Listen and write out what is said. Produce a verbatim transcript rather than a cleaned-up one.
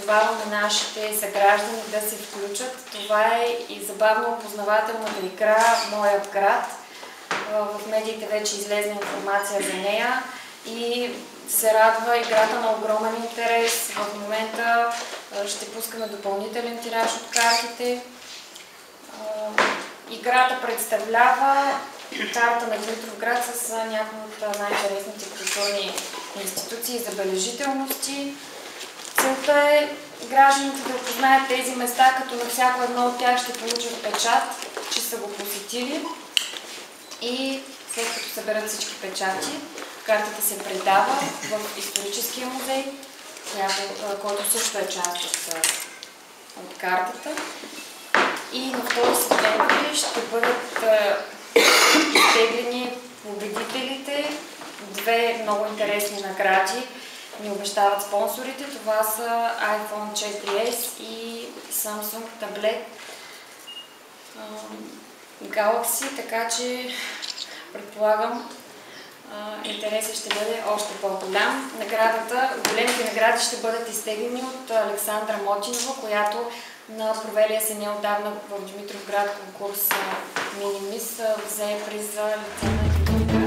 призоваваме нашите съграждани да се включат. Това е и забавно опознавателната игра "Моят град". В медиите вече излезе информация за нея и се радва играта на огромен интерес. В момента ще пускаме допълнителен тираж от картите. Играта представлява карта на Димитровград с някои от най-интересните културни институции и забележителности. Целта е гражданите да опознаят тези места, като на всяко едно от тях ще получат печат, че са го посетили. И след като съберат всички печати, картата се предава в историческия музей, който също е част от, от картата. И на втори септември ще бъдат изтеглени победителите. Две много интересни награди ни обещават спонсорите. Това са iPhone четири ес и Samsung таблет Galaxy, така че предполагам интересът ще бъде още по-голям. Наградата, големите награди ще бъдат изтеглени от Александра Мотинова, която на провелия се неотдавна в Димитровград конкурс Мини Мис взе приз за лице на Димитровград.